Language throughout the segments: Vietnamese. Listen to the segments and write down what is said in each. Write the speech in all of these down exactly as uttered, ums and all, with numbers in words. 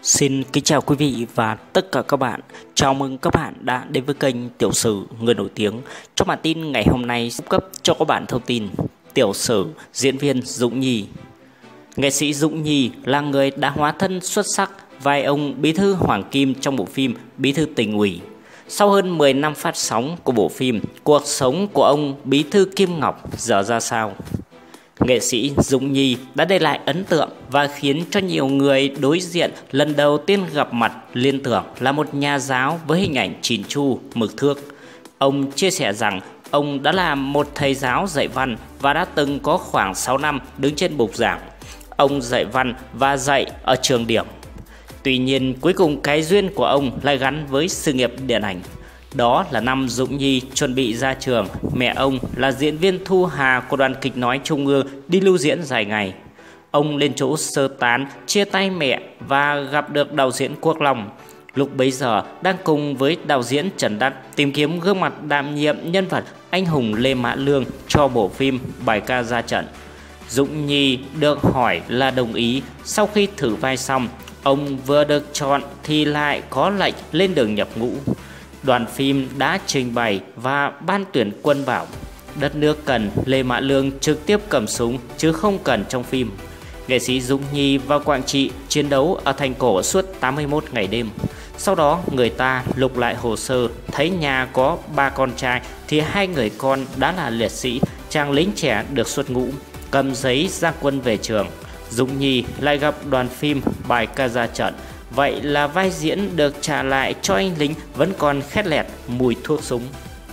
Xin kính chào quý vị và tất cả các bạn. Chào mừng các bạn đã đến với kênh Tiểu sử người nổi tiếng. Trong bản tin ngày hôm nay cung cấp cho các bạn thông tin tiểu sử diễn viên Dũng Nhi. Nghệ sĩ Dũng Nhi là người đã hóa thân xuất sắc vai ông Bí thư Hoàng Kim trong bộ phim Bí thư Tỉnh ủy. Sau hơn mười năm phát sóng của bộ phim, cuộc sống của ông Bí thư Kim Ngọc giờ ra sao? Nghệ sĩ Dũng Nhi đã để lại ấn tượng và khiến cho nhiều người đối diện lần đầu tiên gặp mặt liên tưởng là một nhà giáo với hình ảnh chỉn chu, mực thước. Ông chia sẻ rằng ông đã là một thầy giáo dạy văn và đã từng có khoảng sáu năm đứng trên bục giảng. Ông dạy văn và dạy ở trường điểm. Tuy nhiên cuối cùng cái duyên của ông lại gắn với sự nghiệp điện ảnh. Đó là năm Dũng Nhi chuẩn bị ra trường, mẹ ông là diễn viên Thu Hà của Đoàn Kịch Nói Trung ương đi lưu diễn dài ngày. Ông lên chỗ sơ tán, chia tay mẹ và gặp được đạo diễn Quốc Long. Lúc bấy giờ đang cùng với đạo diễn Trần Đắc tìm kiếm gương mặt đảm nhiệm nhân vật anh hùng Lê Mã Lương cho bộ phim Bài Ca Ra Trận. Dũng Nhi được hỏi là đồng ý. Sau khi thử vai xong, ông vừa được chọn thì lại có lệnh lên đường nhập ngũ. Đoàn phim đã trình bày và ban tuyển quân bảo đất nước cần Lê Mã Lương trực tiếp cầm súng chứ không cần trong phim. Nghệ sĩ Dũng Nhi vào Quảng Trị chiến đấu ở thành cổ suốt tám mươi mốt ngày đêm. Sau đó người ta lục lại hồ sơ, thấy nhà có ba con trai thì hai người con đã là liệt sĩ, chàng lính trẻ được xuất ngũ, cầm giấy ra quân về trường. Dũng Nhi lại gặp đoàn phim Bài Ca Ra Trận. Vậy là vai diễn được trả lại cho anh lính vẫn còn khét lẹt mùi thuốc súng.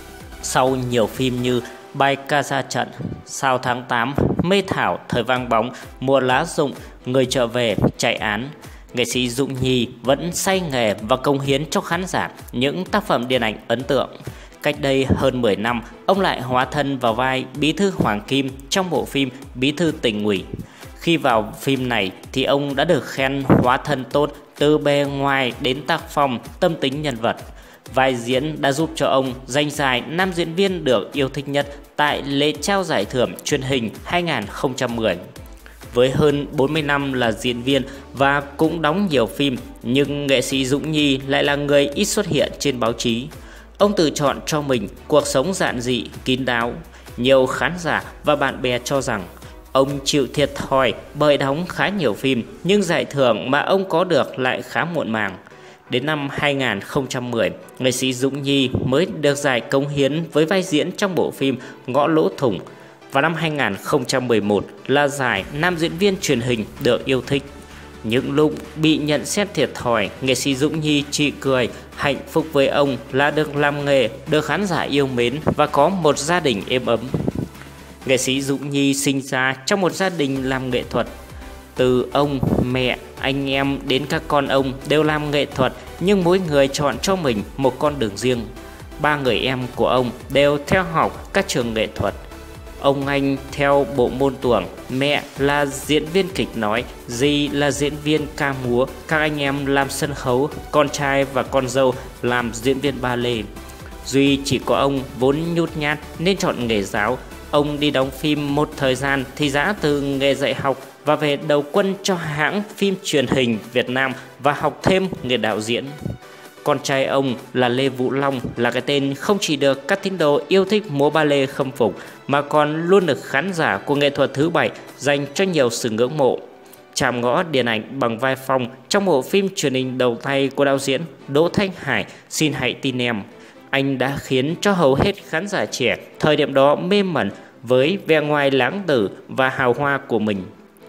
Sau nhiều phim như Bài Ca Ra Trận, Sao Tháng tám, Mê Thảo, Thời Vang Bóng, Mùa Lá Rụng, Người Trở Về, Chạy Án, nghệ sĩ Dũng Nhi vẫn say nghề và cống hiến cho khán giả những tác phẩm điện ảnh ấn tượng. Cách đây hơn mười năm, ông lại hóa thân vào vai Bí thư Hoàng Kim trong bộ phim Bí thư Tỉnh ủy. Khi vào phim này thì ông đã được khen hóa thân tốt từ bề ngoài đến tác phong, tâm tính nhân vật. Vai diễn đã giúp cho ông giành giải nam diễn viên được yêu thích nhất tại lễ trao giải thưởng truyền hình hai nghìn không trăm mười. Với hơn bốn mươi năm là diễn viên và cũng đóng nhiều phim, nhưng nghệ sĩ Dũng Nhi lại là người ít xuất hiện trên báo chí. Ông tự chọn cho mình cuộc sống giản dị, kín đáo. Nhiều khán giả và bạn bè cho rằng ông chịu thiệt thòi bởi đóng khá nhiều phim, nhưng giải thưởng mà ông có được lại khá muộn màng. Đến năm hai nghìn không trăm mười, nghệ sĩ Dũng Nhi mới được giải cống hiến với vai diễn trong bộ phim Ngõ Lỗ Thủng. Và năm hai nghìn không trăm mười một là giải nam diễn viên truyền hình được yêu thích. Những lúc bị nhận xét thiệt thòi, nghệ sĩ Dũng Nhi chỉ cười, hạnh phúc với ông là được làm nghề, được khán giả yêu mến và có một gia đình êm ấm. Nghệ sĩ Dũng Nhi sinh ra trong một gia đình làm nghệ thuật. Từ ông, mẹ, anh em đến các con ông đều làm nghệ thuật, nhưng mỗi người chọn cho mình một con đường riêng. Ba người em của ông đều theo học các trường nghệ thuật. Ông anh theo bộ môn tuồng, mẹ là diễn viên kịch nói, dì là diễn viên ca múa, các anh em làm sân khấu, con trai và con dâu làm diễn viên ballet. Duy chỉ có ông vốn nhút nhát nên chọn nghề giáo. Ông đi đóng phim một thời gian thì giã từ nghề dạy học và về đầu quân cho hãng phim truyền hình Việt Nam và học thêm nghề đạo diễn. Con trai ông là Lê Vũ Long là cái tên không chỉ được các tín đồ yêu thích múa ballet khâm phục mà còn luôn được khán giả của nghệ thuật thứ bảy dành cho nhiều sự ngưỡng mộ. Chạm ngõ điện ảnh bằng vai Phong trong bộ phim truyền hình đầu tay của đạo diễn Đỗ Thanh Hải Xin Hãy Tin Em. Anh đã khiến cho hầu hết khán giả trẻ thời điểm đó mê mẩn với vẻ ngoài lãng tử và hào hoa của mình.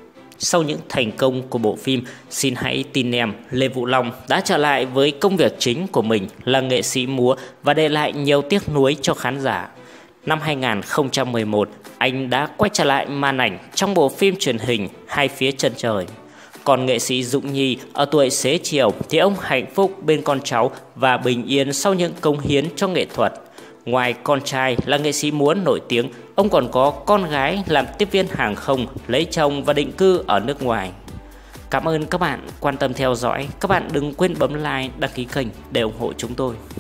Sau những thành công của bộ phim Xin Hãy Tin Em, Lê Vũ Long đã trở lại với công việc chính của mình là nghệ sĩ múa và để lại nhiều tiếc nuối cho khán giả. Năm hai nghìn không trăm mười một, anh đã quay trở lại màn ảnh trong bộ phim truyền hình Hai Phía Chân Trời. Còn nghệ sĩ Dũng Nhi ở tuổi xế chiều thì ông hạnh phúc bên con cháu và bình yên sau những cống hiến cho nghệ thuật. Ngoài con trai là nghệ sĩ múa nổi tiếng, ông còn có con gái làm tiếp viên hàng không, lấy chồng và định cư ở nước ngoài. Cảm ơn các bạn quan tâm theo dõi. Các bạn đừng quên bấm like, đăng ký kênh để ủng hộ chúng tôi.